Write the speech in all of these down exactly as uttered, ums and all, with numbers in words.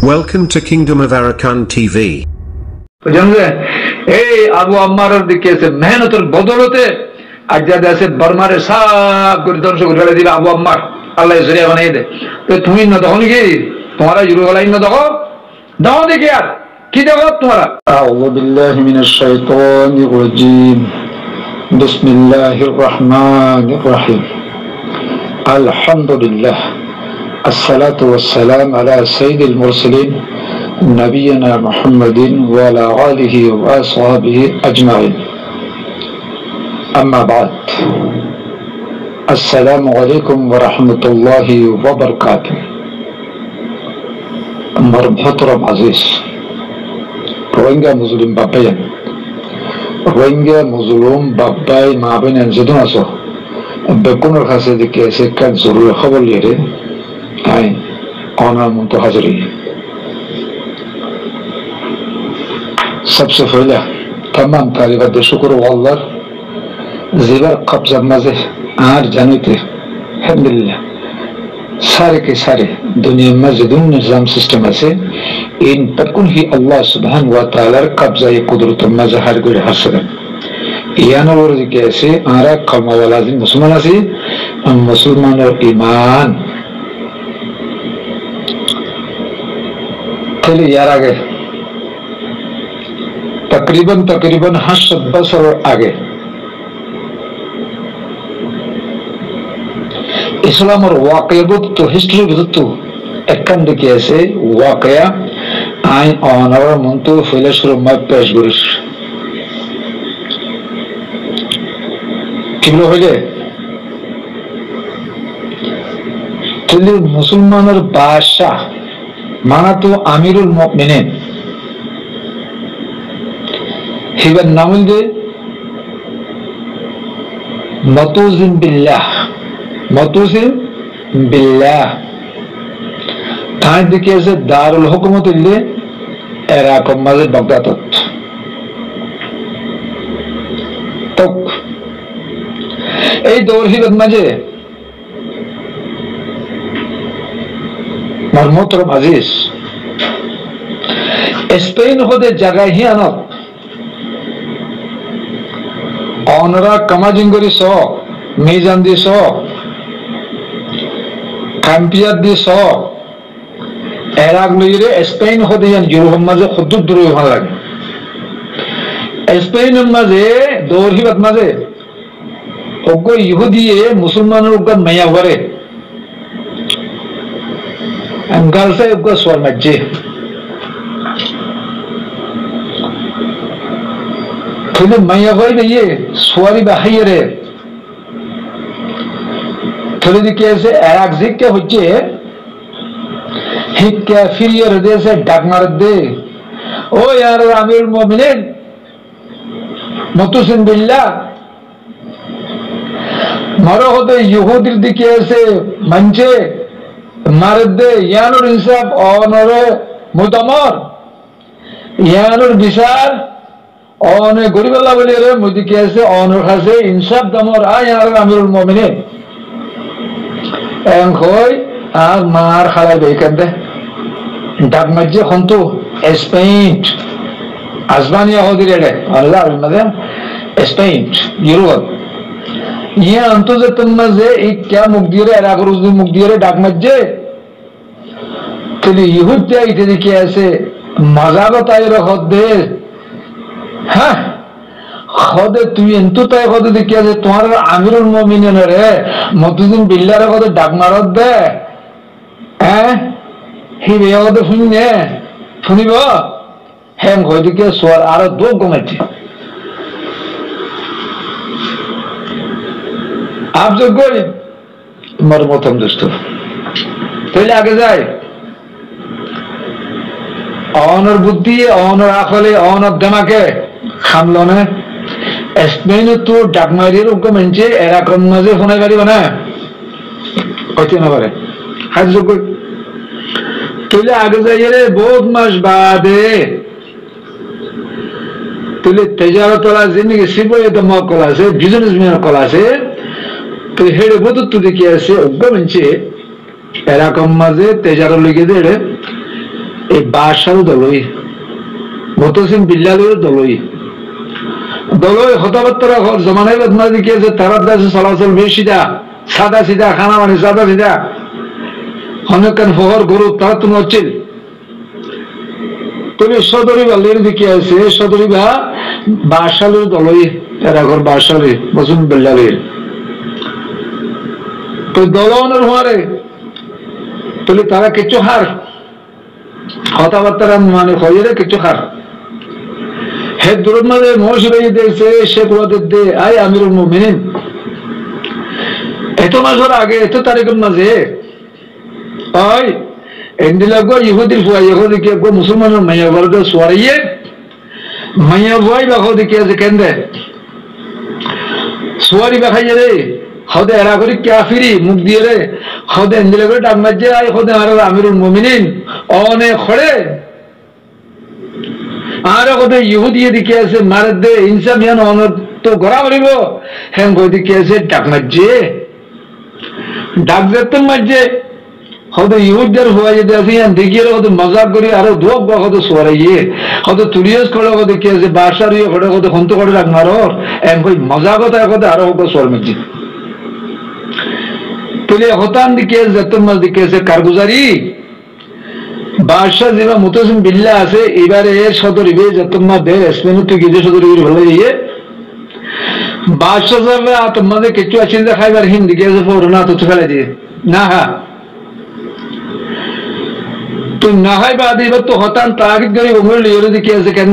Welcome to Kingdom of Arakan T V. জানেন এই আবু আম্মারের দিকে আছে মেহনতের বদলতে আজ যা দেশে বর্মারে সব করে ধ্বংস করে ফেলে দিবে আবু আম্মার আল্লাহ জরিয়া বানিয়ে দে তো তুমি না দেখো নাকি তোমারা জুরু গলাই না দেখো দাও দেখি আর কি দেখো তোমারা আউযু বিল্লাহি মিনাশ শাইতানির রাজীম বিসমিল্লাহির রহমানির রহিম আলহামদুলিল্লাহ الصلاة والسلام على سيد المرسلين نبينا محمد وعلى آله وأصحابه أجمعين أما بعد السلام عليكم ورحمة الله وبركاته مرحبا عزيز روينجا مظلوم بابين روينجا مظلوم بابين ما بين انزدون أسو بكون الخاصة كيسي كان ضروري خبر ليري هاي قانا منتحجري सबसे पहले तमाम तारीफ शुक्र अल्लाह जिबर कब्जा मजे आर जानिते अल्हम्दुलिल्लाह सारे के सारे दुनिया में जितने निजाम सिस्टम है इन तकुन ही अल्लाह सुब्हानहु व तआला कब्जा ये कुदरत मजे हर गुड़े हसर याना वो कैसे आरा कलमा वाला जिन मुसलमान से मुसलमान और ईमान चले यार आगे तकरीबन तकरीबन हज़ार बसर आगे इस्लाम और वाक़या तो हिस्ट्री तो एकन दिखे ऐसे वाक़या आइन ऑनर मंतु फिलशुर मत पेश गुरिश किलो हो गए चलिए मुसलमान और बादशाह माना तो आमिरुल मुमिनीन हिबन नामुल दे मतूजिन बिल्लाह मतूजिन बिल्लाह ताई दिखे ऐसे दारुल हुकूमत इल्ले इराक़ मज़े बगदाद तो ऐ दौर हिबन मज़े मरमोतरम अजीज स्पेन होदे जगह ही आना ऑनरा कमाजिंगरी सो मीजान दी सो कैंपियर दी सो इराक लईरे स्पेन होदे यान यूरोप मजे खुद दूर हो लगे स्पेन मजे दौर ही बात मजे ओको यहूदी है मुसलमानों का मया वरे अंगाल से ओको स्वर मज्जे तुझे मैया कोई नहीं है स्वारी बाहर है थोड़ी दी कैसे इराक जिक के होचे हिक क्या फिर ये हृदय से डाक मार दे ओ यार अमीरुल मोमिनीन मतूसिन बिल्लाह मरो होते यहूदी दी कैसे मंचे मार दे यानुर इंसाफ ऑनर मुतमर यानुर बिसार और गरीब अल्लाह बोले रे मुझे कैसे ऑनर खासे इंसाफ दमर आ यार अमीरुल मोमिनीन एं खोई आग मार खाला बेकंदे डाक मज्जे खंतु स्पेन आसमानिया हो दिले अल्लाह मतलब स्पेन यूरोप ये अंतो से तुम मजे एक क्या मुक्तिरे इराक रोज़ मुक्तिरे डाक मज्जे तो यहूद क्या इतने कैसे मज़ा बताए रखो दे हाँ खुदे तू इंतु ताई खुदे दिक्किया जे तुम्हारा आमिरुल मोमिनीन रे मतूजिन बिल्लाह रे खुदे डाक मारत दे हैं ही बेया खुदे सुनी ने सुनी बो हैं खुदे के स्वर आरो दो गुमेटी आप जो कोई मरमोतम दोस्तों पहले आगे जाए ऑनर बुद्धि ऑनर आखले ऑनर दमाके खामलो ने स्पेन तो डाकमारी रुको मंचे इराक़ मज़े होने वाली बना होती ना बारे हज जो कोई तुले आगे जाइए रे बहुत मज़ बादे तुले तजारत वाला ज़िंदगी सिर्फ ये तो मौक़ला से बिज़नेस में मौक़ला से तो हेडे बहुत तो देखिए ऐसे उग्गा मंचे इराक़ मज़े तजारत लगे दे रे এই বাসারও দলই মুতাসিম বিল্লাহের দলই দলই কথাবার্তা জমানায় বদমাশ দেখিয়েছে তারা দেশে চলাচল বেশি দা সাদা সিধা খানা মানে সাদা সিধা অনেকক্ষণ ফহর গরু তারা তুমি হচ্ছিল তবে সদরি বা লের দিকে আছে সদরি বা বাসালের দলই এরা ঘর বাসালে মুতাসিম বিল্লাহের তো দলনের হওয়ারে তাহলে তারা কিছু হার কথাবার্তা মানে হয়ে কিছু হার হে দূরের মাঝে মহসিবাই দিয়েছে শেখ ওয়াদের দে আই আমিরুল মুমিনিন এত মাসের আগে এত তারিখের মাঝে ওই এন্ডিলাগো ইহুদির ফুয়া ইহুদি কে গো মুসলমানের মাইয়া বলতে সোয়ারিয়ে মাইয়া ভয় বা হদি কে আছে কেন্দ্রে সোয়ারি বাখাইয়ে রে হদে এরা করি কাফিরি মুখ দিয়ে রে হদে এন্ডিলাগো ডাক মাঝে আই হদে আর আমিরুল মুমিনিন অনে খড়ে আর কোথায় ইহুদি দিকে আছে মারে দে ইনসাফ ইয়ান অনর তো গড়া মারিব হ্যাঁ কই দিকে আছে ডাক মাঝে ডাক যেতে মাঝে হয়তো ইহুদের হওয়া যেতে আছে ইয়ান দেখিয়ে হয়তো মজাক করি আরো ধোক বা হয়তো সোয়ারাইয়ে হয়তো তুলিয়াস করে হয়তো কি আছে বাসার ইয়ে করে হয়তো হন্ত করে ডাক মারর এম কই মজা কথা কথা আরো হয়তো সোয়ার মাঝে তুলে হতান দিকে যেতে মাঝ দিকে আছে কারগুজারি বাদশাহ যেবা মুতাসিম বিল্লাহ আছে এবারে এর সদরিবে যতমা দের এসমেনু তুই গিয়ে সদরিবে ভালো ইয়ে বাদশাহ সাহেব তোমাদের কিছু আছেন যে খাইবার হিন্দি গেছে ফোরনা তো ফেলে দিয়ে না হ্যাঁ তো না হয় বাদ এবার তো হতান তাগিদ করে উমর লিওরে দিকে আছে কেন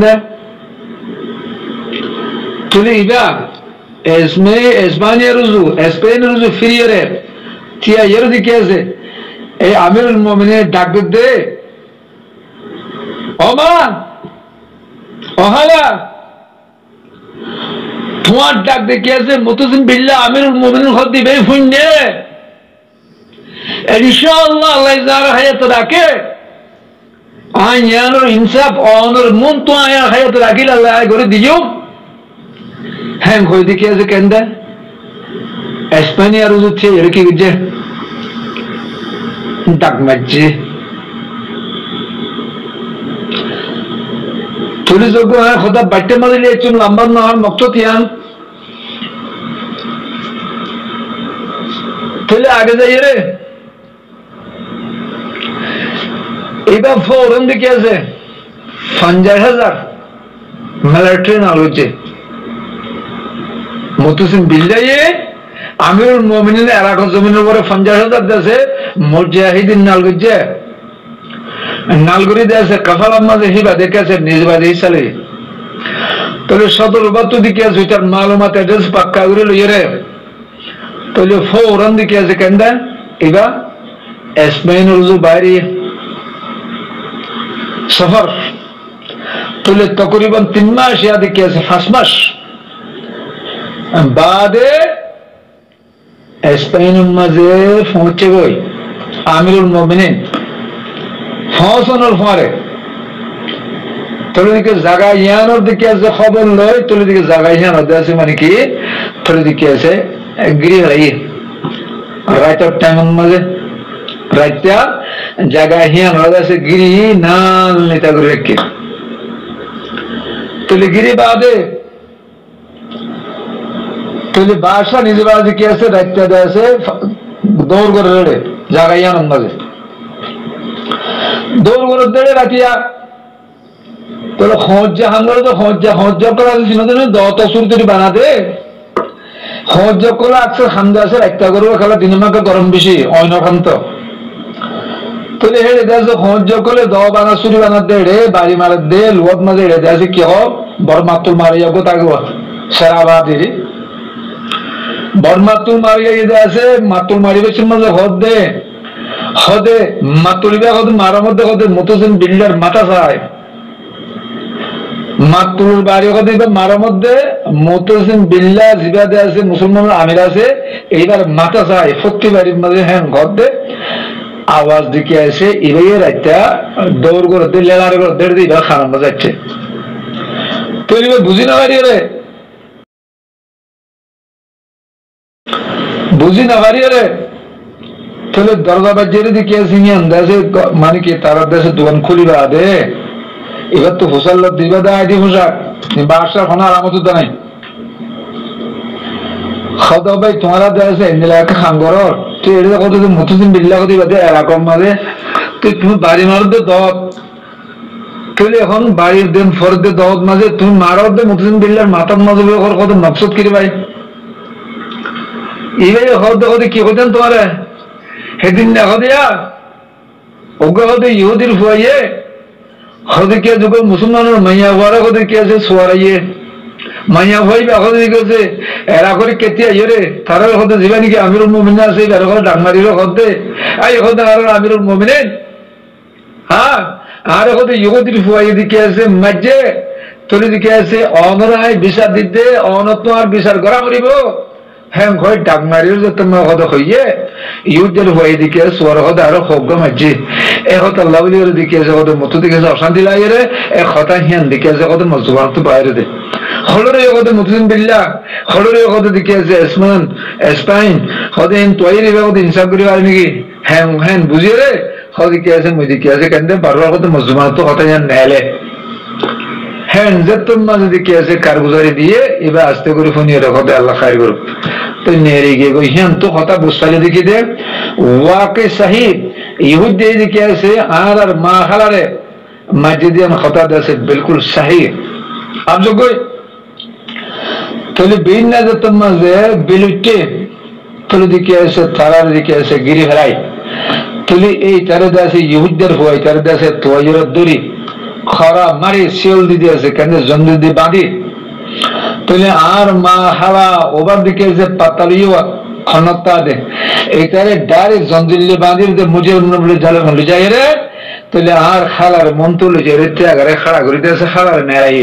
তুলে ইবা এসমে এসপানিয়া রুজু স্পেন রুজু ফিরিয়ে তিয়া এর দিকে আছে এই আমিরুল মুমিনিনের ডাক দে ওমান ওহালা তোমার ডাক দেখে আছে মুতাসিম বিল্লাহ আমিরুল মুমিনিন হদ দিবে ফুন্নে ইনশাআল্লাহ আল্লাহ যার হায়াত রাখে আয়ানোর ইনসাফ অনর মন তো আয়া হায়াত রাখিল আল্লাহ আয় করে দিও হ্যাঁ কই দেখে আছে কেন্দা স্পেনিয়ার উঠছে এর কি বুঝে ডাক মাঝে थोड़ी जोगो है खुदा बट्टे मदे ले चुन लंबर ना और मक्तो थियान थोड़े आगे जाइए रे इबा फौरन दिखे ऐसे पंजाह हजार मिलिट्री नालुचे मुतासिम बिल्लाह ये आमिरुल मुमिनिन इराक़ ज़मीन पर पंजाह हजार जैसे मुजाहिदीन नालुचे नालगुरी देशे कफाला माঝে হিবা দেখেছে নিজবাদী হিসালে তলে সদর বাতু দিকে আছে তার মালুমাত এড্রেস পাক্কা করে লইয়ে রে তলে ফৌরান দিকে আছে কেন্দা ইবা এসমাইনুল জুবাইরি সফর তলে তকরিবান তিন মাস ইয়া দিকে আছে পাঁচ মাস বাদে এসমাইনুল মাঝে পৌঁছে গই আমিরুল মুমিনিন ফসনের পরে তোর দিকে জায়গা ইয়ানোর দিকে আছে খবর লয় তোর দিকে জায়গা ইয়ানোর আছে মানে কি তোর দিকে আছে গিরি হলাই রাইটার টাইমের মাঝে রাইটা জায়গা ইয়ানোর আছে গিরি নাল নেতা করে রেখে তোলে গিরি বাদে তোলে বাসা নিজে বাদে কি আছে রাইটা আছে দৌড় করে রেড়ে জায়গা ইয়ানোর মাঝে দৌড় করে দেড়ে রাখিয়া তোরা হজ্জা হাঙ্গর তো হজ্জা হজ্জা করা ছিল না দত সুর তৈরি বানাতে হজ্জা করে আকসার খান্দা আছে একটা করবো খেলা দিন মাকে গরম বেশি অইনকান্ত তোলে হেড়ে দেশ হজ্জা করলে দ বানা সুরি বানাতে রে বাড়ি মারা দে লোক মাঝে হেড়ে দেশ কি হোক বড় মাতুল মারিয়া গো তাকে সেরা বাদি বড় মাতুল মারিয়া ইয়ে আছে মাতুল মারি বেশি মাঝে হদ দে হদে মাতুলিবা হদে মারার মধ্যে হদে মুতাসিম বিল্লার মাথা চায় মাতুল বাড়ি হদে মারার মধ্যে মুতাসিম বিল্লাহ জিবাদে আছে মুসলমানের আমির আছে এইবার মাথা চায় ফত্তি বাড়ির মাঝে হ্যাঁ ঘর দে আওয়াজ দিকে আসে এবার একটা দৌড় করে দে লেলার করে দেড় দিয়ে এবার খারাপ যাচ্ছে তো এবার বুঝি না বাড়ি রে বুঝি না বাড়ি রে তাহলে দরজা বাজিয়ে দিকে সিনিয়ন দেশে মানে কি তারা দেশে দোকান খুলিবা দে এবার তো হোসাল দিবা দা আইডি হোসাক বাসা খনা আরামত দা নাই খাওয়া ভাই তোমারা দেশে এলাকা খাঙ্গর তুই এটা কত মতুদিন বিল্লা কত দিবা দে এরকম মাঝে তুই তুমি বাড়ি মারতে দত তুই এখন বাড়ির দিন ফরদে দত মাঝে তুমি মারার দে মতুদিন বিল্লার মাথার মাঝে কত মকসদ কিরে ভাই এইভাবে হতে হতে কি হতেন তোমার সেদিন দেখা দিয়া ওকে হতে ইহুদির ফুয়াইয়ে হতে কি আছে মুসলমানের মাইয়া হওয়ারা হতে কি আছে সোয়ারাইয়ে মাইয়া ভাই এখন গেছে এরা করে কেতিয়া ইয়ে রে তারা হতে যাবে নাকি আমিরুল মুমিন আছে এরা করে ডাকমারির হতে এই হতে আর আমিরুল মুমিন হ্যাঁ আর হতে ইহুদির ফুয়াইয়ে দিকে আছে মাঝে তোর দিকে আছে অনরায় বিচার দিতে অনত আর বিচার করা করিব হ্যাঁ ঘর ডাক মারিও যে তোমার কথা হইয়ে ইউদের হয়ে দিকে সোয়ার কথা আরো হোক মাঝে এ কথা আল্লাহ বলি দিকে আছে কত মতো দিকে আছে অশান্তি লাগে রে এ কথা হিয়ান দিকে আছে কত মজুবান তো বাইরে দে হলরে কত মুসলিম বিল্লা হলরে কত দিকে আছে এসমান এসপাইন হতে ইন তৈরি কত ইনসাফ করি পারে নাকি হ্যাঁ হ্যাঁ বুঝিয়ে রে হদিকে আছে মই দিকে আছে কেন বারবার কত মজুবান তো কথা জান নেলে হ্যাঁ যে তোমার দিকে আছে কারগুজারি দিয়ে এবার আস্তে করে ফোনিয়ে রাখো আল্লাহ খাই করুক তো নেড়ে গিয়ে গই হ্যাঁ তো কথা বুঝতে দেখি দে ওয়াকে সাহিব ইহুদ দিয়ে দিকে আছে আর আর মা খালারে মাজিদিয়ান কথা আছে বিলকুল সাহি আপ जो कोई তোলে বিন না যে তোমার যে বিলুটে তোলে দিকে আছে তারার দিকে আছে গিরি হারাই তোলে এই তারে দাসে ইহুদদের হয় তারে দাসে তোয়র দড়ি খরা মারি শিওল দিতে আছে কেন জন্দি দি বাঁধি তোলে আর মা হাওয়া ওবার দিকে যে পাতালিও খনতা দে এইটারে ডাইরেক্ট জন্দিল্লি বাঁধির যে মুজে বলে জালে বলে যায় রে তোলে আর খালার মন তুলে যে রে ত্যাগারে খাড়া করে দিয়েছে খালার নেড়াই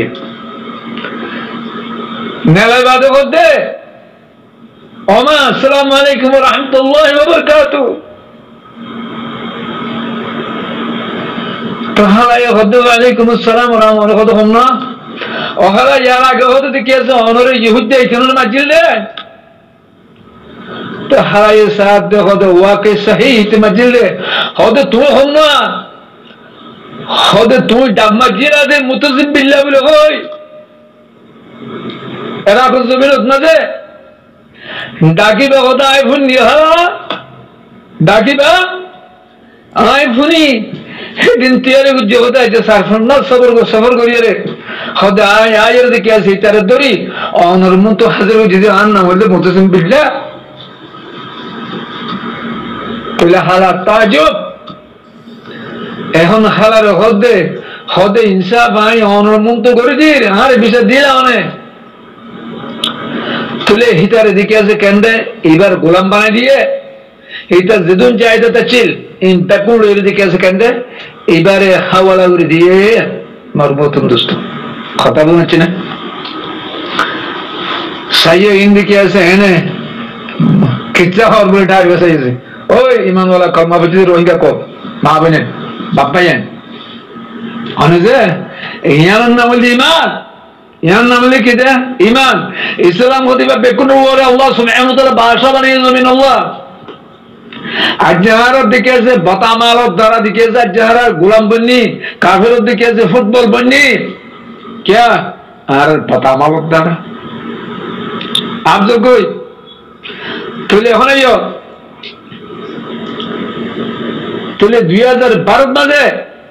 নেড়াই বাদে করতে ওমা আসসালামু আলাইকুম ওয়া রাহমাতুল্লাহি ওয়া বারাকাতুহু তাহলে হদ্দ আলাইকুম আসসালাম ওয়া রাহমাতুল্লাহি ওয়া বারাকাতুহু ওহালা ইয়ার আগে হতে দেখি আছে অনরে ইহুদ দে ইতনুল মাজিল দে তো হারায়ে সাথ দে হতে ওয়াকে সহি তে মাজিল দে হতে তুই হম না হতে তুই ডাব মাজিল দে মুতাজিম বিল্লাহ বলে কই এরা কোন জমিনত না দে ডাকিবা হতে আইফোন নিয়া ডাকিবা আইফোনি দিনতিয়ারে গুজে হতে আছে সারফন না সবর কো সবর করিয়ে রে হতে আয় আয়ের দিকে আছে তারে দড়ি অনর মন তো হাজির হয়ে যদি আন না বললে মুতাসিম বিল্লাহ কইলা হালা তাজুব এখন হালার হদে হদে ইনসাফ আই অনর মন তো করে দি আরে বিষয় দিলা অনে তুলে হিতারে দিকে আছে কেন্দে এবার গোলাম বানাই দিয়ে এইটা যেদিন চাইতে তা চিল ইন তাকুল এর দিকে আছে কেন্দে এবারে হাওয়ালা করে দিয়ে মারবতন দোস্ত কথা বলছি না সাইয়ে ইন দিকে আছে এনে কিচ্ছা হর বলে ঢাই বসাইছে ওই ইমানওয়ালা কলমা পড়তে রোহিঙ্গা কো মা বলেন বাপ্পায়েন অনে যে ইয়ার নাম বলি ইমান ইয়ার নাম বলি কি দে ইমান ইসলাম হতে বা বেকুন ওরে আল্লাহ সুবহানাহু ওয়া তাআলা ভাষা বানিয়ে জমিন আল্লাহ আর যাহার দিকে আছে বাতামালত দ্বারা দিকে আছে যাহার গোলাম বন্নি কাফের দিকে আছে ফুটবল বন্নি क्या আর বাতামালত দ্বারা আপ जो कोई তুলে এখন আইও তুলে দুই হাজার বারো মাঝে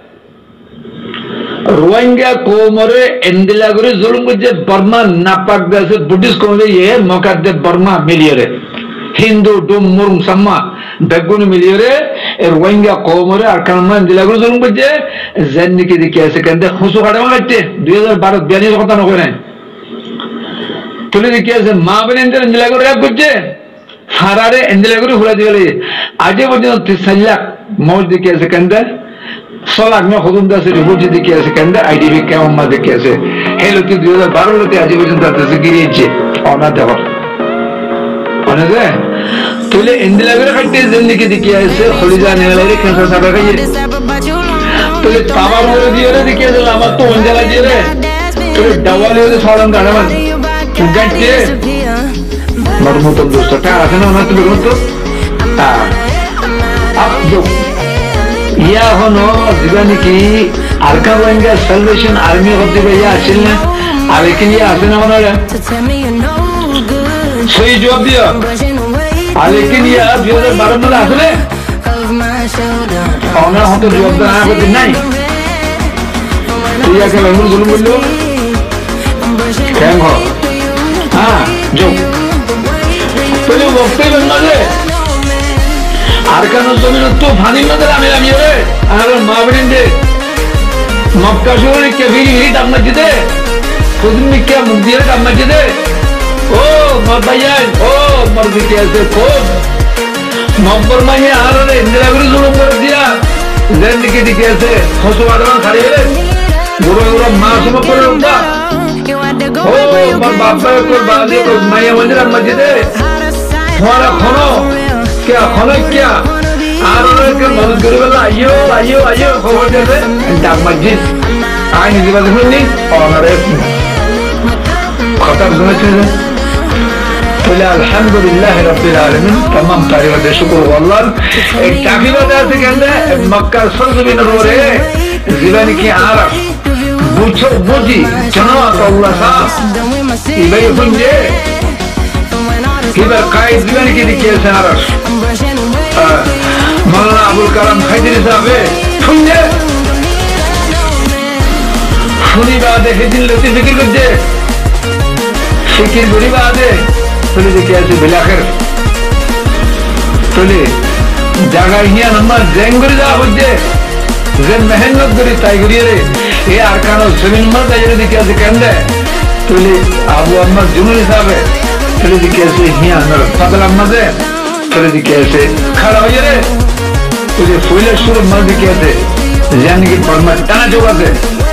রোহিঙ্গা কোমরে এন্দিলা করে জুলুম করছে বর্মা নাপাক দেশে বুদ্ধিস্ট কোমরে ইয়ে মকাদ্দে বর্মা মিলিয়ে রে হিন্দু ডুম মুরুম সাম্মা বেগুন মিলিয়ে রে রোহিঙ্গা কোমরে আর কারণ এন্দিলা করে জুলুম করছে জেননিকে দিকে আছে কেন খুশু কাটে মারতে দুই হাজার বারো বিয়ানির কথা নকরে নাই তুলে দিকে আছে মা বেন এন্দিলা করে র্যাপ করছে হারারে এন্দিলা করে ঘুরা দিয়ে আজে পর্যন্ত তিসাল্লাক মৌজ দিকে আছে কেন সলাক না হুকুম দাসের রিপোর্ট দিকে আছে কেন আইডিবি কেমন মা দিকে আছে হেলো কি দুই হাজার বারো লোতে আজে পর্যন্ত আছে গিরিয়েছে অনা দেওয়া অনে যে তুলে এন্দিলা করে কাটতে জেননিকে দিকে আছে খলিজা নেলারে ক্যান্সার সাদা খাইয়ে তুলে তাবা মরে দিয়ে রে দিকে আছে আমার তো অঞ্জলা দিয়ে রে তুলে ডাওয়ালে রে সরম গাড়ামান গাইতে মরমত দোস্তটা আছে না না তুলে তো হ্যাঁ abdu ইয়া হনো জীবনে কি আরকান রোহিঙ্গা সালভেশন আর্মি হতে গিয়ে আসেন না আর এখানে আসে না মনে হয় সেই জবাব দিও আর এখানে ইয়া দুই হাজার বারো সালে আসলে ওনার হয়তো জবাব দেওয়া করতে নাই ইয়াকে বেঙ্গল জুলুম বললো কেন হ্যাঁ যোগ তাহলে বক্তব্য মাঝে আর কেন জমিন তো ফানি নজর আমি আমি রে আর মাবরিন দে মক্কা শহরে কে ভিড়ি ভিড়ি ডাক মসজিদে কুদমি কে মুদিয়ে ডাক মসজিদে ও মাবায়ান ও মর্দি কে আছে খুব মব্বর মাইয়া আর রে ইন্দিরা গুরু জুলুম করে দিয়া জিন্দেগি দিকে আছে খসুয়াদান খালি রে গুরু গুরু মাসুম করে উঠা ও মার বাবা কো বাজে কো মাইয়া মন্দির মসজিদে তোমারা খনো क्या खनो क्या আর ওকে মদত করে বলে আইও আইও আইও খবর দেবে ডাক মসজিদ আই নিজে বাজে শুনি ওনারে খতম শুনেছে বলে আলহামদুলিল্লাহ রাব্বিল আলামিন तमाम তারিফ দে শুকর আল্লাহর এই তাকিবাতে আছে কেন মক্কার সরজমিনের উপরে জীবনে কি আর বুঝো বুঝি জানাত আল্লাহ সাহেব ইবাই শুনছে কিবার কায়েদ জীবনে কি দিয়েছে আরশ মাওলানা আবুল কালাম খাইদিরি সাহেব শুনছে শুনি বাদে হেদিন লতি ফিকির করছে ফিকির করি বাদে তুলে দেখে আছে বিলাখের তুলে জায়গায় হিয়া নম্বর জেং করে যাওয়া হচ্ছে যে মেহনত করি তাই করিয়ে রে এ আর কারো জমিন মার তাই দেখে আছে কেন তুলে আবু আম্মা জুনুর হিসাবে তুলে দেখে আছে হিয়া পাতল আম্মাদে তুলে দেখে আছে খাড়া হয়ে রে তুলে ফুলের সুর মার দেখে আছে জানি কি পরমা টানা যোগ আছে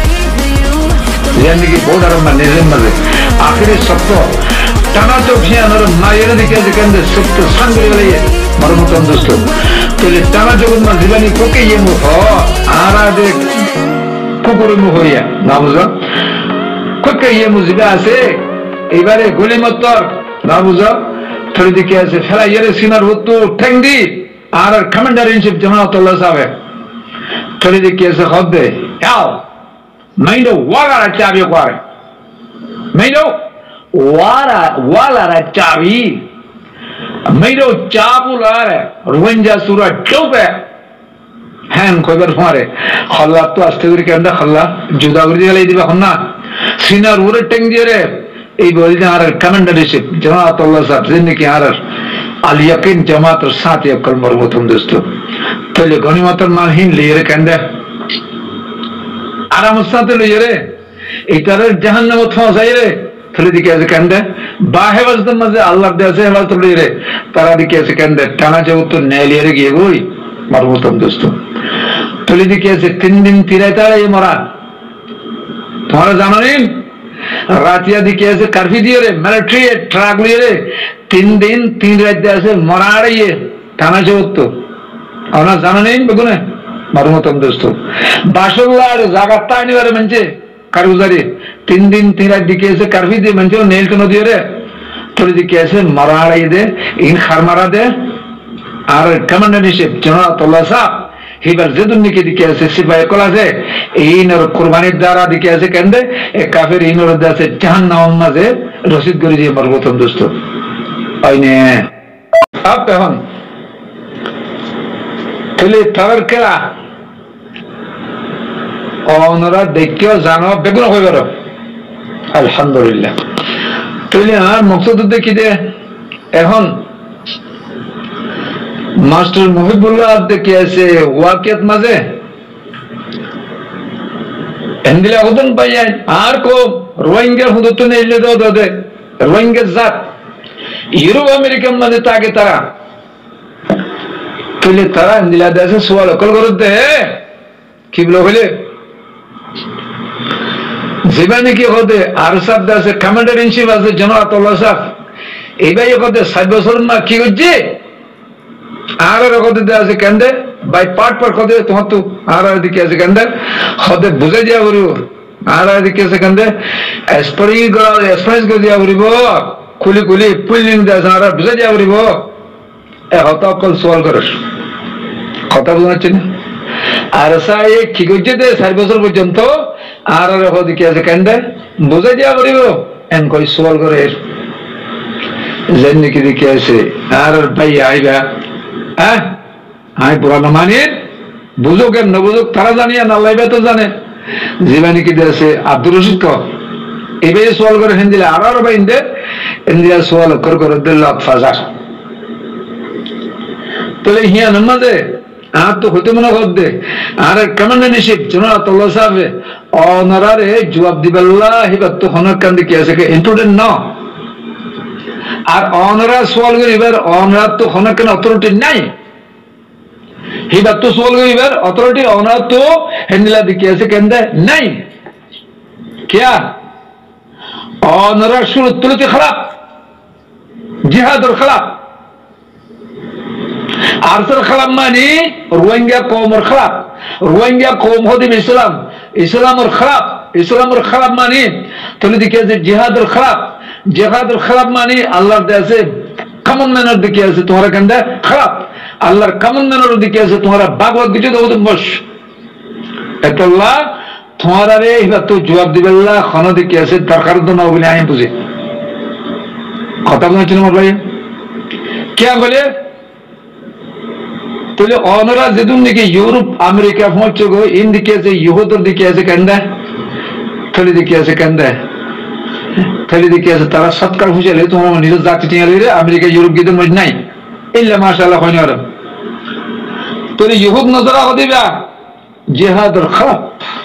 জানি কি বোর্ড আরম্ভ নিজের মাঝে আখেরি সত্য টানা চোখ হিয়ানোর মায়ের দিকে আছে কেন সত্য সাঙ্গে গেলে মরমতন দোস্ত তুলে টানা চোখের মা জীবনী কোকে ইয়ে মুখ আর আদে কুকুর মুখ হইয়া না বুঝো কোকে ইয়ে মুখ জিবা আছে এবারে গুলি মত্তর না বুঝো তুলে দিকে আছে ফেলা ইয়ে সিনার হতো ঠেঙ্গি আর কমান্ডার ইন চিফ জামাতুল্লাহ সাহেব তুলে দিকে আছে হদ্দে যাও মাইন্ড ওয়াগারা চাবি করে মাইন্ড ওয়ারা ওয়ালারা চাবি মাইন্ড চাবুলার রোহিঙ্গা সুরা চৌবে হ্যাঁ কয়বার ফারে খল্লা তো আস্তে করে কেন খল্লা জুদা করে দিয়ে দিবা এখন না সিনার উরে টেং দিয়ে রে এই বলতে আর কমান্ডার হিসেব জামাতুল্লাহ সাহেব জিন্দেগি আর আল ইয়াকিন জামাতের সাথ একল মরবুতুম দোস্ত তাহলে গনিমতের মালহীন লিয়ে কেন আরাম সাথে লিয়ে রে এইটার জাহান্নামে ফাঁসাই রে তুলে দিকে আছে কেন বা হেফাজতের মাঝে আল্লাহর দেয়া আছে হেফাজত লিয়ে রে তারা দিকে আছে কেন টানা জগৎ তো ন্যায় লিয়ে গিয়ে গই মরবুতুম দোস্ত তুলে দিকে আছে তিন দিন তিরাই তারাই মরা তোমরা জানো নি রাতিয়া দিকে আছে কারফি দিয়ে রে মিলিটারি ট্রাক লিয়ে রে তিন দিন তিন রাত আছে মরা আড়াইয়ে টানা জগৎ তো আমরা জানো নি বেগুনে মরমতম দোস্ত বাসল্লার জায়গা তাই নিবারে মানছে কারগুজারি তিন দিন তিন রাত দিকে এসে কারফি দিয়ে মানছে নেল কেন দিয়ে রে তোর দিকে এসে মারা আড়াই দে ইন খার মারা দে আর কমান্ডার হিসেব জামাতুল্লাহ সাহেব হিবার যেদুন দিকে দিকে আছে সিপাহী কল আছে ইনর কুরবানির দ্বারা দিকে আছে কেন দে এ কাফের ইনর আছে জাহান্নাম মাঝে রশিদ করে দিয়ে মরমতম দোস্ত আইনে আপ এখন তুলে তার খেলা ওনারা দেখতেও জানো বেগুন হয়ে গেল আলহামদুলিল্লাহ তুলে আর মকসদ দেখি দে এখন মাস্টার মুহিবুল্লাহ দেখি আছে ওয়াকিয়াত মাঝে এন্দিলা হুদন পাইয়ান আর কো রোহিঙ্গার হুদত নেই দাও দে রোহিঙ্গার জাত ইউরোপ আমেরিকান মাঝে তাকে তারা তুলে তারা এন্দিলা দেশে সোয়াল অকল করতে কি বলো বলে জীবনে কি হতে আর সব দেশে কমান্ডার ইন চিফ আছে জামাতুল্লাহ সাহেব এইবাই হতে সাত বছর না কি হচ্ছে আর হতে আছে কেন্দ্রে বাই পার্ট পার্ট হতে তোমার তো আর দিকে আছে কেন্দ্রে হতে বুঝে দিয়া বলিব আর দিকে আছে কেন্দ্রে এক্সপেরি করা এক্সপেরিয়েন্স করে দিয়া বলিব খুলি খুলি পুলিং দেশ আর বুঝে দিয়া বলিব এ হত অকল সোয়াল করস কথা বোঝাচ্ছি না? আর সাই কি করছে দে চার বছর পর্যন্ত আর দিকে আছে কেন বুঝাই দিয়া করিব এন কই সোয়াল করে যেন নাকি দিকে আছে আর ভাই আইবা হ্যাঁ আই পুরানো মানির বুঝুক কেন না বুঝুক তারা জানিয়া না লাইবা তো জানে জীবানি কি আছে আব্দুর রশিদ ক এবার সোয়াল করে হেন দিলে আর আর বাইন দে হেন দিয়া সোয়াল কর করে দিল ফাজার তাহলে হিয়া নামাজে আর তো হইতে মনে কর দে আর কেমন নিশিব জনাত আল্লাহ সাহেব অনারারে জবাব দিবাল্লাহ হিবাত তো হনক কান্দি কি আছে ইনক্লুডেড না আর অনারা সোয়াল করিবার অনার তো হনক কেন অথরিটি নাই হিবাত তো সোয়াল করিবার অথরিটি অনার তো হেন্দিলা দিকে আছে কেন নাই क्या অনারা শুরু তুলতে খারাপ জিহাদর খারাপ আরসার খারাপ মানে রোহিঙ্গা কওমের খারাপ রোহিঙ্গা কওম হদিম ইসলাম ইসলামের খারাপ ইসলামের খারাপ মানে তুমি দিকে আছে জিহাদের খারাপ জিহাদের খারাপ মানে আল্লাহর দেশে কমন ম্যানার দিকে আছে তোমার কান্দা খারাপ আল্লাহর কমন ম্যানার দিকে আছে তোমার ভাগবত গীতা দাও তুমি বস এতল্লাহ তোমার আরে এবার তো জবাব দিবেল্লাহ খন দিকে আছে দরকার তো না বলে আমি বুঝি কথা বলছেন আমার ভাই কে বলে তাহলে অনরা যেদিন নাকি ইউরোপ আমেরিকা পৌঁছে গো ইন দিকে আছে ইহুদের দিকে আছে কেন্দা থলি দিকে আছে কেন্দা থলি দিকে আছে তারা সৎকার খুঁজে তোমার নিজের জাতি টিয়া রে আমেরিকা ইউরোপ গিয়ে মজ নাই ইল্লা মাশাআল্লাহ হয় না তাহলে ইহুদ নজরা হদিবা জিহাদের খারাপ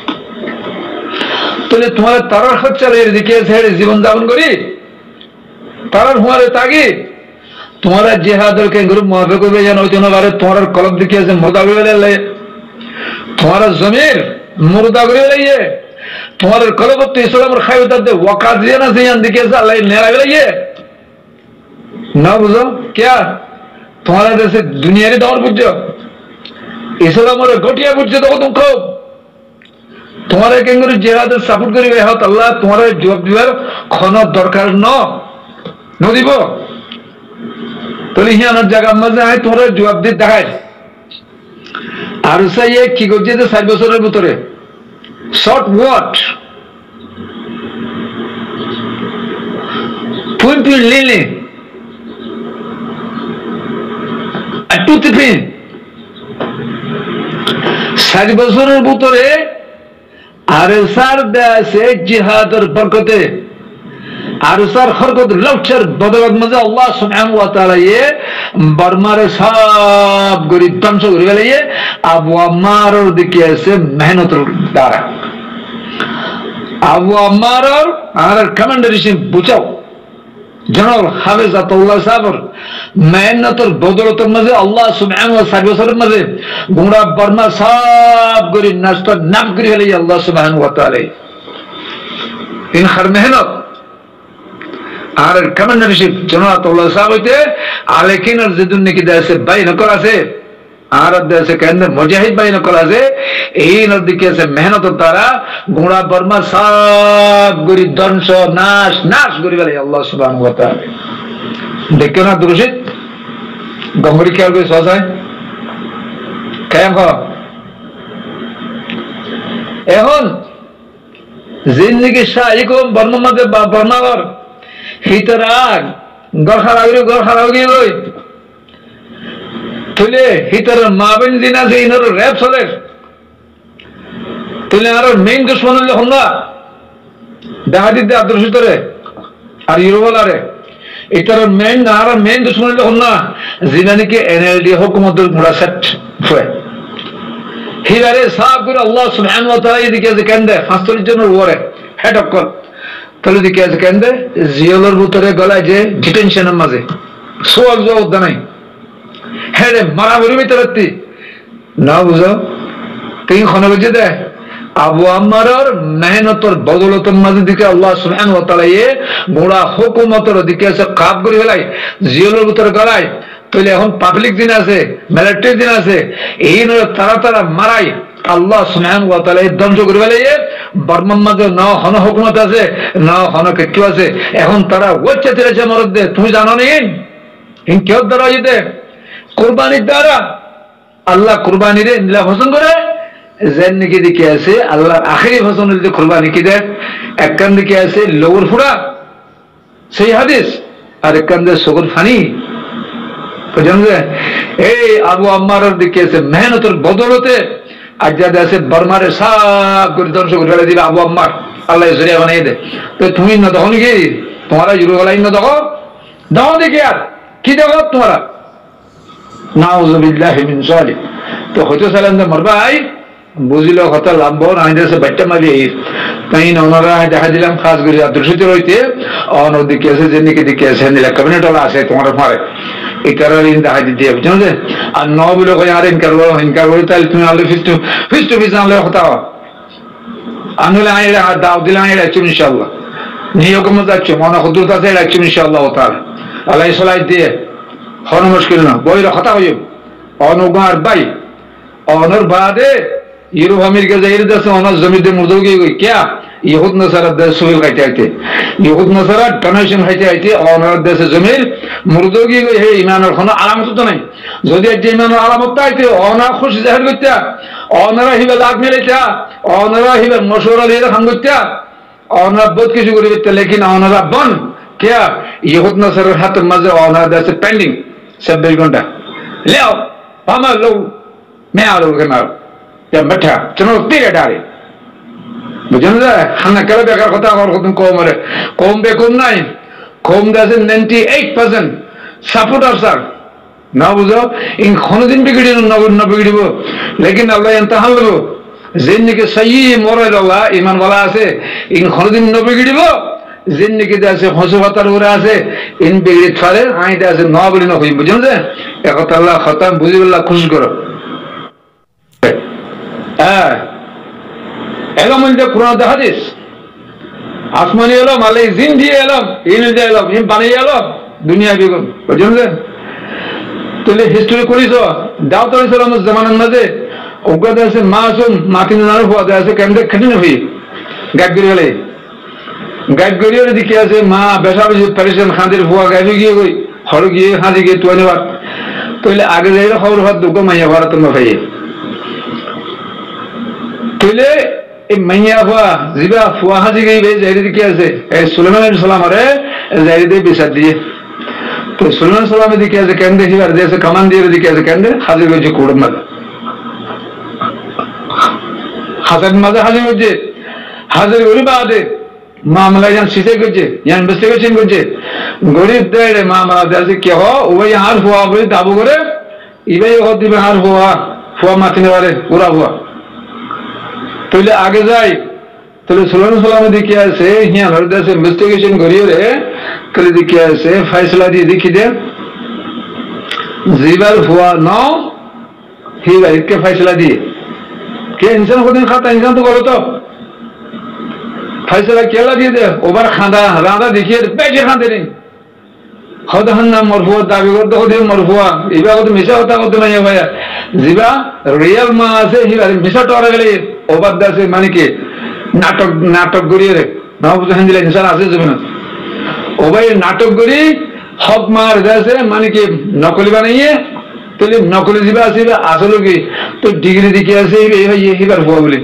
তাহলে তোমার তারার খরচা এর দিকে ছেড়ে জীবন যাপন করি তারার হুয়ারে তাগি তোমার জিহাদের के ग्रुप मुआफे को भी जान होते ना बारे तुम्हारा कलब दिखे से मुर्दा भी ले ले तुम्हारा ज़मीर मुर्दा भी ले ये तुम्हारा कलब तो इस्लाम और खाई उतर दे वक़ात दिया ना से यान दिखे से अल्लाह नेरा भी ले ये ना बुझो क्या तुम्हारा जैसे दुनिया रे दौर बुझो इस्लाम और घटिया बुझो तो तुम को तुम्हारे के ग्रुप जिहाद सपोर्ट करी वे हो अल्लाह तुम्हारे जवाब दिवार खाना दरकार न न दिबो তাহলে হিয়ানোর জায়গা মাঝে হয় তোমরা জবাব দিয়ে দেখায় আর সাই কি করছে যে চার বছরের ভিতরে শর্ট ওয়াট পুনপি লিলি আটুতিপি চার বছরের ভিতরে আর সার দেশে জিহাদের বরকতে আরসার খরকত লক্ষর বদলত মধ্যে আল্লাহ সুবহানাহু ওয়া তাআলা ये बर्मा रे सब गरीब ধ্বংস করে গেলে আবু আম্মারর দিকে আছে মেহনতের দ্বারা আবু আম্মারর আর কমান্ডার ইন বুঝাও জনাব হাফেজাতুল্লাহ সাবর মেহনতের বদলতের মধ্যে আল্লাহ সুবহানাহু ওয়া তাআলার মধ্যে গুড়া বর্মা সব গরিব নাস্তা নাম করে গেলে আল্লাহ সুবহানাহু ওয়া তাআলা ইন খার মেহনত আর কমান্ডারশিপ জনাত আল্লাহ সাহেব হইতে আলেকিনের যেদিন নাকি দেশে বাইন করা আছে আর দেশে কেন্দ্র মুজাহিদ বাইন করা আছে এই নদিকে আছে মেহনতের দ্বারা ঘোড়া বর্মা সব গরি ধ্বংস নাশ নাশ করি বলে আল্লাহ সুবহানাহু ওয়া তাআলা দেখো না দুরুশিদ গঙ্গরি খেয়াল করে সজায় কেন এখন জিন্দেগি শাহী কো বর্মা মধ্যে বর্মার হিতরাগ গড় লাগরে গড় লাগি লই তুলে হিতর মাবিন দিনা যে ইনর র‍্যাপ চলে তুলে আর মেইন দুশমন হলো হন্না দাহাদিদ আব্দুল রশিদরে আর ইউরোলারে এটার মেইন আর মেইন দুশমন হলো হন্না জিনানি কে এনএলডি হুকুমতের ঘোড়া সেট হয় হিলারে সাব করে আল্লাহ সুবহানাহু ওয়া তাআলা এদিকে যে কেন্দ্রে ফাঁসতরির জন্য ওরে হেড অফ কল তাহলে দিকে আছে কেন্দ্রে জিওলর ভিতরে গলায় যে ডিটেনশনের মাঝে সোয়াল জবাব দেয় হ্যাঁ রে মারামারি ভিতরে না বুঝো তুই ক্ষণ বুঝে দে আবু আম্মারর মেহনতর বদলতের মাঝে দিকে আল্লাহ সুবহানাহু ওয়া তাআলা এ গোড়া হুকুমতের দিকে আছে কাব করে ফেলাই জিওলর ভিতরে গলায় তাহলে এখন পাবলিক দিন আছে মিলিটারি দিন আছে এই নয় তারা তারা মারাই আল্লাহ সুবহানাহু ওয়া তাআলা ধ্বংস করে ফেলে বর্মার মাঝে না হন হুকুমত আছে না হন কিচ্ছু আছে এখন তারা ওচ্ছে তেরেছে মরদ দে তুমি জানো নি ইন কেউ দ্বারা যেতে কোরবানির দ্বারা আল্লাহ কুরবানি রে নিলা পছন্দ করে যেন নাকি দিকে আছে আল্লাহ আখেরি পছন্দ দিতে কুরবানি কি দেয় এক কান দিকে আছে লবর ফুড়া সেই হাদিস আর এক কান দিয়ে সগর ফানি বুঝলেন এই আবু আম্মারের দিকে আছে মেহনতের বদলতে আজ যাদের আছে বর্মারে সব করে ধ্বংস করে ফেলে দিবে আবু আম্মার আল্লাহ জরিয়া বানিয়ে দেয় তো তুমি না তখন কি তোমারা জুরু গলাই না দেখো দেখো দেখি আর কি দেখো তোমারা নাউযুবিল্লাহি মিন যালিক তো হয়তো সালাম দে মরবাই বুঝিল কথা লাম্ব আইদাসে বাচ্চা মারি তাই না ওনারা দেখা দিলাম খাস করে আদর্শিত রইতে অনদিকে আছে যে নিকে দিকে আছে নিলা ক্যাবিনেট ওলা আছে তোমার মারে এই কারণে দেখা দিতে বুঝছো যে আর নবুলো কই আর ইনকার করো ইনকার করো তাহলে তুমি আলো ফিস্টু ফিস্টু বিজানলে কথা আনলে আইলা দাও দিলা আইলা ইনশাআল্লাহ নিয়ম মত আছে মনে হুদুরত আছে ইনশাআল্লাহ তাআলা আল্লাহ সলাই দিয়ে হন মুশকিল না বইর কথা হইব অনুগার বাই অনর বাদে ইউরোপ আমেরিকা যাইরে দেশে অনার জমিতে মুরদৌগি কই কিয়া ইহুদ নসারা দেশ সুবিল খাইতে আইতে ইহুদ নসারা ডোনেশন খাইতে আইতে অনার দেশে জমির মুরদৌগি কই হে ইমানের কোনো আলামত তো নাই যদি যে ইমানের আলামত আইতে অনা খুশি জাহির করতে অনারা হিবে লাগ মেলাইতা অনারা হিবে মশওয়ারা দিয়ে খান করতে অনারা বহুত কিছু করে দিতে লেকিন অনারা বন কিয়া ইহুদ নসারার হাতের মাঝে অনার দেশে পেন্ডিং চব্বিশ ঘন্টা লেও আমার লোক मैं आ रहा हूँ या बैठा चलो तेरे डाले मुझे ना खाना करो बेकार होता और तुम कौम रे कौम बे कौम नहीं कौम दासे ninety-eight percent सपोर्टर सर ना बुझो इन खाने दिन बिगड़ी ना ना बिगड़ी वो लेकिन अल्लाह इंतहान लो जिन्नी के सही मोरल अल्लाह ईमान वाला आसे इन खाने दिन ना बिगड़ी वो जिन्नी के दासे खुश होता हो रहा है इन बिगड़ी थारे आई दासे ना बिगड़ी ना कोई बुझो ना एक अल्लाह खत्म बुझी अल्लाह खुश करो এলাম যে কোরআন হাদিস আসমানি এলাম আলাই জিন দিয়ে এলাম ইন দিয়ে এলাম ইন বানিয়ে এলাম দুনিয়া বেগুন বুঝলেন তাহলে হিস্ট্রি করিস দাও তো ইসলাম জামানার মাঝে ওগুলো আছে মাসুম মাটিন নার হওয়া আছে কেমন খেটিন হই গাইগরি গেলে গাইগরির দিকে আছে মা বেশা বেশি পরেশান খাঁদের হওয়া গাইবি গিয়ে কই হর গিয়ে হাজি গিয়ে তুয়ানে বাদ তাহলে আগে যাই খবর ভাত দুঃখ মাইয়া ভারত মা ভাই তাহলে এই মাইয়া ফুয়া জিবা ফুয়া হাজি গই বে জাইরি দিকে আছে এই সুলাইমান আলাইহিস সালাম আরে জাইরি দে বিচার দিয়ে তো সুলাইমান সালামের দিকে আছে কেন দেখি আর দেশে কামান দিয়ে দিকে আছে কেন হাজির হয়েছে কোড় মাঝে হাজার মাঝে হাজির হয়েছে হাজির গরিব আদে মামলা যান সিসে করছে যান ইনভেস্টিগেশন করছে গরিব দেয় মামলা দেশে কে হো ওই আর ফুয়া বলে দাবু করে ইবাই হো দিবে আর ফুয়া ফুয়া মাথিনে পারে পুরা ফুয়া তাহলে আগে যাই তাহলে সুলাইমান সালামের দিকে আছে হিয়া হর দেশে ইনভেস্টিগেশন করিয়ে রে তাহলে দিকে আছে ফয়সালা দিয়ে দেখি দে জিবার ফুয়া নাও হি ভাই কে ফয়সালা দিয়ে কে ইনসান কোদিন খাতা ইনসান তো করো তো ফয়সালা কেলা দিয়ে দে ওবার খাঁদা রাঁদা দেখিয়ে বেজে খাঁদে নেই খদাহান নাম মরফুয়া দাবি করতে হতে মরফুয়া এবার কত মিশা হতা করতে নাই ভাইয়া জিবা রিয়াল মা আছে হিবার মিশা টরা গেলে ওবার দাসে মানে কি নাটক নাটক করিয়ে রে না বুঝে হিন্দিলে ইনসান আছে যাবে না ও ভাই নাটক করি হক মার দাসে মানে কি নকলি বানাইয়ে তাহলে নকলি জিবা আছে আসলে কি তো ডিগ্রি দিকে আছে এই ভাই হিবার ফুয়া বলে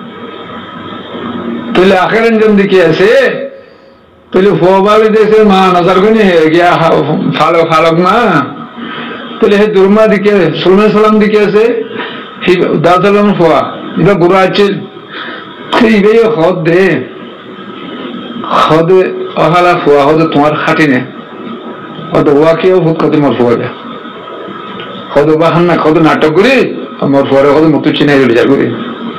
তাহলে আখের জন দিকে আছে তাহলে ফুয়া বলে দেশে মা নজর করে গিয়া ফালক ফালক মা তাহলে হে দুর্মা দিকে সুলাইমান সালাম দিকে আছে দাদালাম ফুয়া এটা গুরু আছে এইভাবে হদ দে হদ অহালা ফুয়া হদ তোমার খাটি নে হদ ওয়াকেও ভূত কত মোর ফুয়া হদ বাহান না হদ নাটক করি মোর ফুয়ারে হদ মুক্ত চিনে গেলে যা করি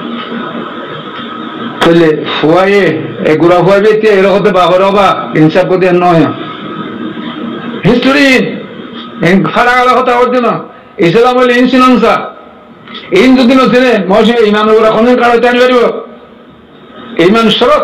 তাহলে ফুয়ায়ে এ গুড়া ফুয়া বেতে এর হতে বাহর হবা ইনসাফ করতে নয় হিস্টোরি ফারা গেল কথা ওর জন্য ইসলাম হলে ইনসিলেন্সা ইন যদি নছিলে মহসে ইমান ওরা কোন কারো জানি পারিব ইমান শরত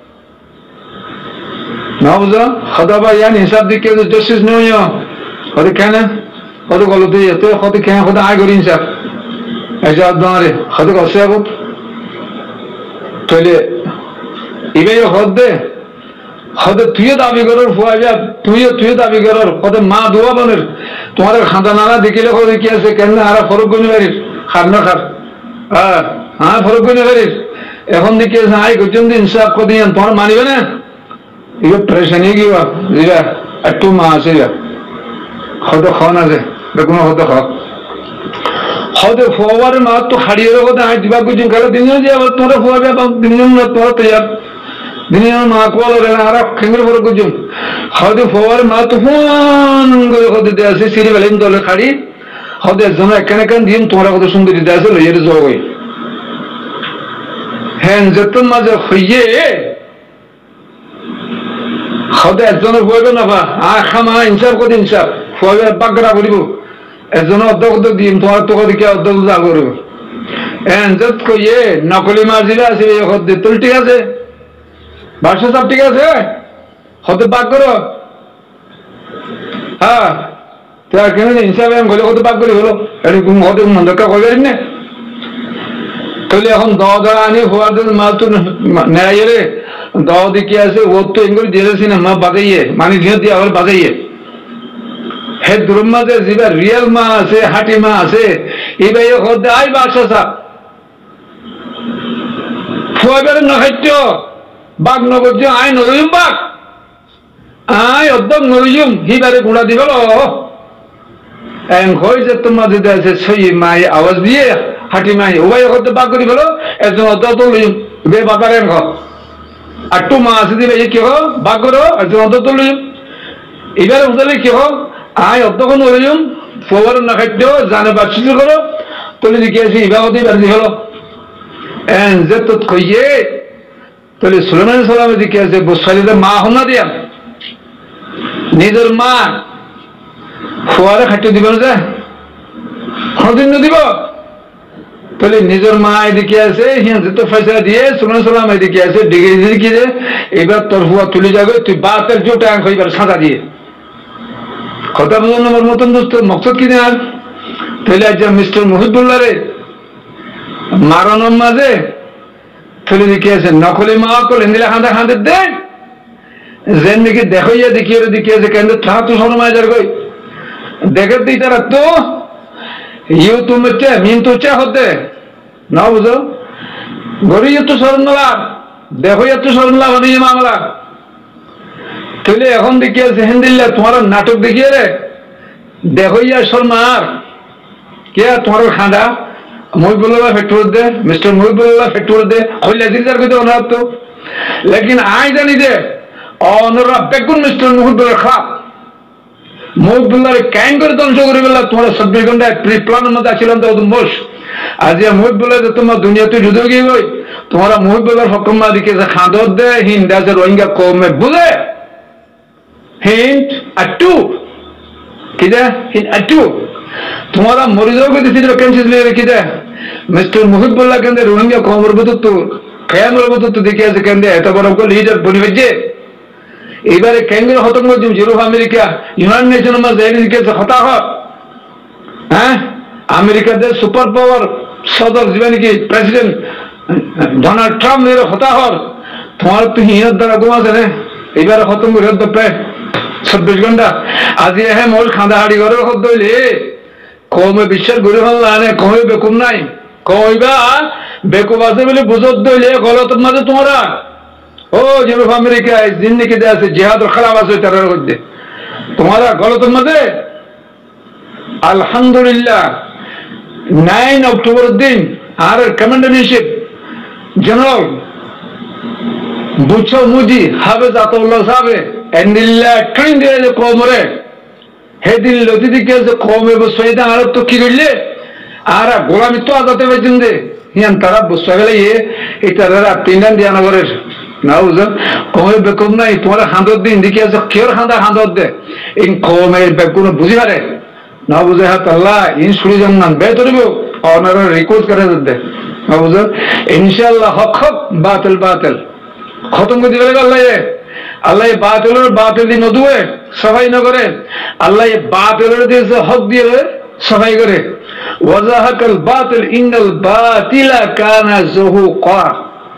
না বুঝো খদাবা ইয়ান হিসাব দিকে জস্টিস নয় হতে কেন হতে গলতে এত হতে কেন হতে আয় করি হিসাব এসে আদারে হতে কষ্ট তাহলে ইবাই হদ দে হতে তুইও দাবি করার ফুয়া যা তুইও তুইও দাবি করার হতে মা দোয়া বনের তোমার খাঁদা নানা দেখিলে হতে কি আছে কেন আরা ফরক গুনি পারিস খার না খার হ্যাঁ হ্যাঁ ফরক গুনি পারিস এখন দেখি আই করছেন ইনসাফ করে দিন তোমার মানিবে না এগুলো প্রেশানি কি বা একটু মা আছে হতে খাওয়ান আছে বেগুন হতে খাও হতে ফুয়াবার মা তো হারিয়ে কথা আই দিবা করছেন খেলে তিনজন যে আবার তোমরা ফুয়াবে তিনজন তোমরা তৈরি দিনের মা কোয়াল আর খেঙ্গের ফরক করছেন হতে ফুয়াবার মা তো ফোন করে হতে দেওয়া আছে সিঁড়ি বেলেন দলে খাড়ি হতে একজন এখানে এখান দিন তোমরা কত সুন্দর দিতে আছে লইয়ের জগ হই হ্যাঁ যেতন মাঝে হইয়ে হতে একজনের ফুয়াবে না বা আ খামা ইনসাফ করে ইনসাফ ফুয়াবে বাগড়া করিব একজনে অর্ধেক অর্ধেক দিন তোমার তো দিকে অর্ধেক যা করব হ্যাঁ যত কইয়ে নকলি মাছ দিলে আছে হতে তুল ঠিক আছে বাসা সব ঠিক আছে হতে বাগ করো হ্যাঁ কেন হিসাবে আমি গলে হতে বাগ করি হলো এরকম হতে মন্দকা করবেন না তাহলে এখন দ দড়া আনি হওয়ার জন্য মাল তো নেয় রে দ দিকে আছে ও তো এগুলো দিয়েছি না মা বাজাইয়ে মানে দিয়ে দিয়ে আবার বাজাইয়ে হে দুরম মাঝে যেটা রিয়েল মা আছে হাটি মা আছে এইবার হতে আই বাসা সাপ ফুয়াবের না খাইত বাঘ নগর আই নরইম বাঘ আই অর্ধক নরইম হিবারে গুঁড়া দিব হয়ে যে তোমার যদি আছে সেই মাই আওয়াজ দিয়ে হাঁটি মাই ওবাই হতে বাঘ করি বলো একজন অর্ধ তো লইম বে বাবার এম আর টু মা আছে দিবে কি হো বাঘ করো একজন অর্ধ তো লইম এবারে উদালে কি হো আই অর্ধক নরইম ফোয়ার না খাইত জানে বাচ্চি করো তুলে দিকে আছে এবার হতে বের দি হলো এন যে তো কইয়ে তাহলে সুলাইমান সালামের দিকে আছে বসালিদের মা হোনা দিয়া নিজের মা ফোয়ারে খাটিয়ে দিব না হদিন দিব তাহলে নিজের মা এদিকে আছে হিয়ান তো ফয়সালা দিয়ে সুলাইমান সালাম এদিকে আছে ডিগ্রি দিকে যে এবার তোর ফুয়া তুলে যাবে তুই বাতের জোটা হইবার সাদা দিয়ে কথা বুঝুন আমার মতন দোস্ত মকসদ কি আর তাহলে আজ মিস্টার মহিবুল্লাহ রে মারানোর মাঝে তুলে দিকে আছে নকলি মা কল হিন্দিলে খাঁদা খাঁদে দেন যেন দিকে দেখো ইয়ে দেখি ওর দিকে আছে কেন থা তো শর্মায় যার গই দেখে দিই তারা তো ইউ তুম চে মিন তো চে হতে না বুঝো গড়ি তো শরণলা দেখো তো শরণলা মানে মামলা তাহলে এখন দেখি আছে হিন্দিল্লা তোমার নাটক দেখিয়ে রে দেখো ইয়া শর্মার কে তোমার খাঁদা মহিবুল্লাহ ফেক্টর দে মিস্টার মহিবুল্লাহ ফেক্টর দে হইলে দিদার কইতে অনার তো লেকিন আই জানি দে অনরা বেগুন মিস্টার মহিবুল্লাহ খাপ মহিবুল্লাহ ক্যাং করে ধ্বংস করে বেলা তোমার চব্বিশ ঘন্টায় প্রি প্ল্যানের মধ্যে আসছিলাম তো বস আজ মহিবুল্লাহ তোমার দুনিয়াতে যুদ্ধ গিয়ে গই তোমার মহিবুল্লাহ হকমা দিকে খাঁদর দে হিন্দ আছে রোহিঙ্গা কমে বুঝে হিন্দ আটু কি দে হিন্দ আটু तुम्हारा मरीजों को दिसी वैकेंसी ले रखी है मिस्टर मुहिबुल्लाह कहते रोहिंग्या कौमर बतुत्तु कैमर बतुत्तु देखिए ऐसे कहते हैं तो बड़ा को लीडर बनी बच्चे एक बार कैंगर खत्म हो जो यूरोप अमेरिका यूनाइटेड नेशन में जाने के से खता हो हैं अमेरिका दे सुपर पावर सदर जीवन की प्रेसिडेंट डोनाल्ड ट्रम्प मेरे खता हो तुम्हारा तो हिंद दरा गुमा से एक बार खत्म हो रहा पे छब्बीस घंटा आज ये है मोल खांदा हाड़ी करो खुद दो ले কমে বিশ্বাস করে ফেললাম কমে বেকুম নাই কইবা বেকুব আছে বলে বুঝত দইলে গলত মাঝে তোমরা ও ইউরোপ আমেরিকায় জিন্দিগি দে আছে জিহাদ খারাপ আছে তার মধ্যে তোমরা গলত মাঝে আলহামদুলিল্লাহ নয় অক্টোবর দিন আর কমান্ডার ইন চিফ জেনারেল বুঝছো মুজি হাফেজ আতাউল্লাহ সাহেব এন্ডিল্লা ট্রেন দিয়ে কোমরে হেদিন লতি দিকে যে কমে বসে আর তো কি করলে আর গোলামি তো আদাতে পেয়েছেন দে হিয়ান তারা বসে গেলে এই তারা তিনটান দিয়া নগরের না বুঝো কমে বেকুম নাই তোমার হাঁদর দিন দিকে আছে কেউ হাঁদা হাঁদর দে এই কমে বেকুন বুঝি পারে না বুঝে হাত আল্লাহ ইন শুনি জানান বে ধরব অনারা রেকর্ড করে দে না বুঝো ইনশাআল্লাহ হক হক বাতিল বাতিল খতম করে দিবে আল্লাহ আল্লাহ বাতিলের বাতিল দিন নদুয়ে সবাই না করে আল্লাহ বাতিলের দিয়েছে হক দিয়ে সবাই করে ওয়াজাহাকাল বাতিল ইন্নাল বাতিলা কানা যুহুকা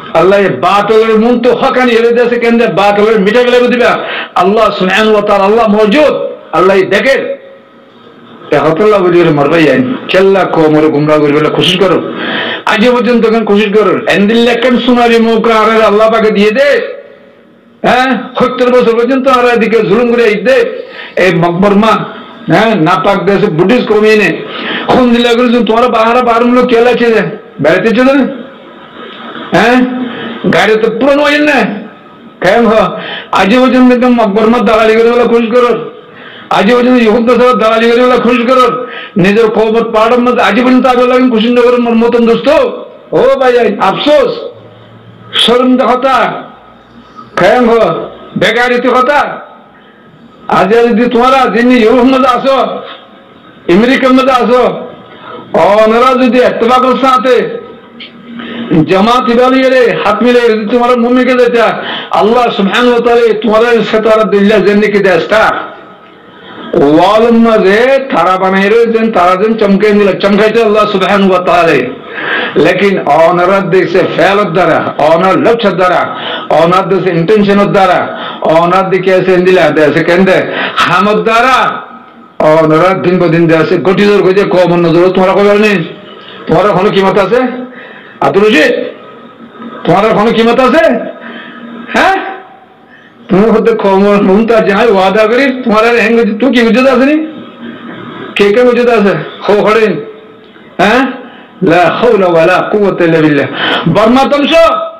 আল্লাহ বাতিলের মন তো হকানি হেরে দিয়েছে কেন বাতিলের মিটা গেলে দিবা আল্লাহ সুবহানাহু ওয়া তাআলা আল্লাহ মওজুদ আল্লাহ দেখেন হতল্লা বুঝিয়ে মরবাই আইন চেল্লা কোমর গুমরা করে বলে কোশিশ করো আজ পর্যন্ত কেন কোশিশ করো এন্দিল্লা কেন সোনারি মৌকা আর আল্লাহ পাকে দিয়ে দে হ্যাঁ সত্তর বছর পর্যন্ত আর এদিকে জুলুম করে দে এই মকবরমা হ্যাঁ নাপাক দেশে বুদ্ধিস্ট কমিয়ে খুন দিলে তোমার বাহারা বারো লোক কেলা ছে বেড়াতে চলে হ্যাঁ গাড়ি তো পুরনো হয় না কেন আজ পর্যন্ত মকবরমা দালালি করে বলে কোশিশ করো আজ পর্যন্ত ইহুদ দেশের দালালি করে বলে খুশি করো নিজের কবর পাহাড়ের মধ্যে আজ পর্যন্ত আগে লাগেন খুশি নগর মতন দোস্ত ও ভাই আফসোস শরমিন্দা কথা কেন বেকারিত কথা আজ যদি তোমরা যিনি ইউরোপ মধ্যে আসো আমেরিকার মধ্যে আসো ওনারা যদি এতবাকের সাথে জামাত ইবালিয়ে হাত মিলে যদি তোমার মুমিকে দেতা আল্লাহ সুবহানাহু ওয়া তাআলা তোমার সেতারা দিল্লা জিন্দেগি দেস্তা ওয়ালম মাঝে তারা বানাই রয়েছেন তারা যেন চমকে দিল চমকাইতে আল্লাহ সুবহানাহু ওয়া তাআলা লেকিন ওনারা দেশে ফেলত দ্বারা ওনার লক্ষ্য দ্বারা ওনার দেশে ইন্টেনশনের দ্বারা ওনার দিকে এসে দিলা দেশে কেন্দ্রে হামদ দ্বারা ওনারা দিন পর দিন দেশে গঠিত করে কম নজর তোমরা কবে নেই তোমার কোনো কিমত আছে আব্দুল রশিদ তোমার কোনো কিমত আছে হ্যাঁ তুমি হতে খবর মমতা যাই ওয়াদা করি তোমার হেঙ্গ তুই কি উজ্জত আছে নি কে কে উজ্জত আছে হো হড়েন হ্যাঁ লা হাওলা ওয়ালা কুওয়াতা ইল্লা বিল্লাহ বর্মা তমস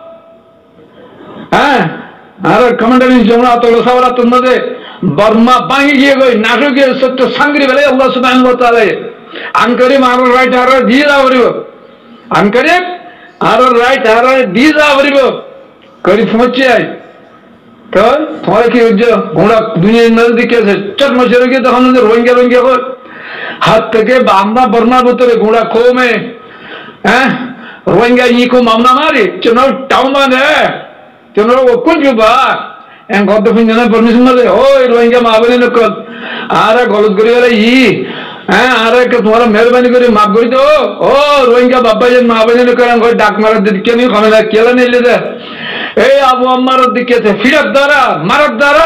হ্যাঁ আর কমান্ডার ইন জমরা তো সাওরা তোমাদের বর্মা ভাঙি গিয়ে গই নাটু গিয়ে সত্য সাংরি বেলে আল্লাহ সুবহানাহু ওয়া তাআলা আনকরি মারো রাইট আর দিলা বরিব আনকরি আর রাইট আর দিলা বরিব করি পৌঁছে আই তো তোমার কি ঘোড়া দুনিয়ার নজদিকে আছে চট মশারে গিয়ে তখন রোহিঙ্গা রোহিঙ্গা কর হাত থেকে আমরা বর্মার ভিতরে ঘোড়া কমে হ্যাঁ রোহিঙ্গা ই কো মামলা মারি চনো টাউন মানে চনো কোন যুবা এন গদ ফিন পারমিশন মারে ওই রোহিঙ্গা মাবনে নকল আর গলত করি গেলে ই হ্যাঁ আর কে তোমার মেহরবানি করে মাফ করে দাও ও রোহিঙ্গা বাবা যে মাবনে নকল ডাক মারা দিকে নি খামে কেলা নিলে দে এই আবু আম্মারের দিকে ফিরাত দ্বারা মারার দ্বারা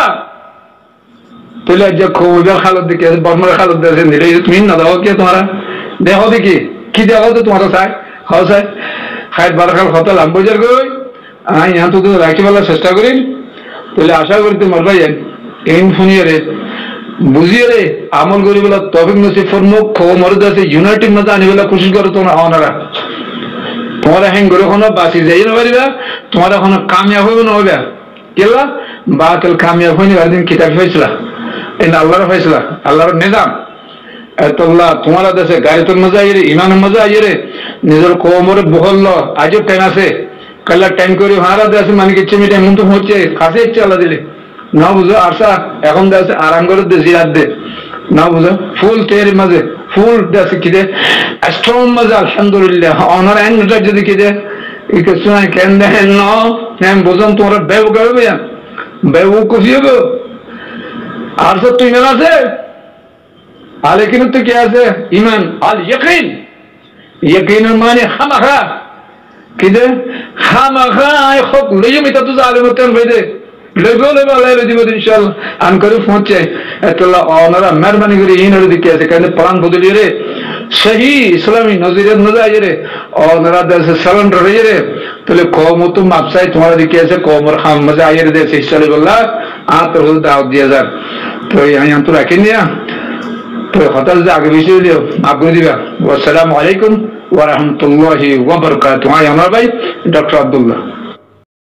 তুলে যে খবর খালত দিকে বর্মার খালত দিয়েছে নিলে তুমি না দাও কে তোমার দেখো দেখি কি দেখো তো তোমার চাই খাও চাই খাই বার খাল খত লাম্বজার গই আই यहाँ তো রাখিবেলা চেষ্টা করি তুলে আশা করি তোমার ভাই এন শুনিয়ে রে বুঝিয়ে রে আমল করি বলে তফিক নসিব ফরমুক খবর মরে আছে ইউনাইটেড মধ্যে আনিবেলা কোশিশ করো তোমরা আওনারা তোমার হ্যাং করে কোনো বাঁচি যাই না পারিবা তোমার এখনো কামিয়াব হইব না হইবা কেলা বাতিল কামিয়াব হয়নি একদিন কিতাব হয়েছিল এই আল্লাহর ফয়সালা আল্লাহর নিজাম এতল্লাহ তোমার দেশে গাড়িতর মজা আইরে ইমানের মজা আইরে নিজের কোমরে বহল আজও টাইম আছে কাল্লা টাইম করে হারা দেশে মানে কিচ্ছে মিটে এমন তো হচ্ছে কাছে ইচ্ছে আল্লাহ দিলে না বুঝো আশা এখন দেশে আরাম করে দে জিরাত দে না বুঝো ফুল তের মাঝে ফুল দেশে কি দে স্ট্রং মাঝে আলহামদুলিল্লাহ অনার এনটা যদি কি দে ইকে শোনায় কেন দেখেন ন হ্যাঁ বোঝান তোমরা বেউ করবে বেউ খুশি হবে আর সব তো ইমান আছে আর এখানে তো কি আছে ইমান আল ইয়াকিন ইয়াকিনের মানে খামাখা কি দে খামাখা আই হক লইয়ে মিটা তো জালিমতেন হইদে লেগো লেগো আল্লাহ দিব ইনশাআল্লাহ আন করে পৌঁছে এতলা ওনারা মেহরবানি করে ইনর দিকে আছে কেন প্রাণ বদলি রে সহি ইসলামী নজরিয়াত নজায় রে ওনারা দেশে সারেন্ডার হয়ে রে তাহলে কম তো মাপসাই তোমার দিকে আছে কমর খাম মজা আইরে দেশে ইনশাআল্লাহ আ তো দাওয়াত দিয়ে যান তো আমি তো রাখি নিয়া তো হঠাৎ যে আগে বিষয় দিও মাফ করে দিবা আসসালামু আলাইকুম ওয়া রাহমাতুল্লাহি ওয়া বারাকাতুহু আমার ভাই ডক্টর আব্দুল্লাহ।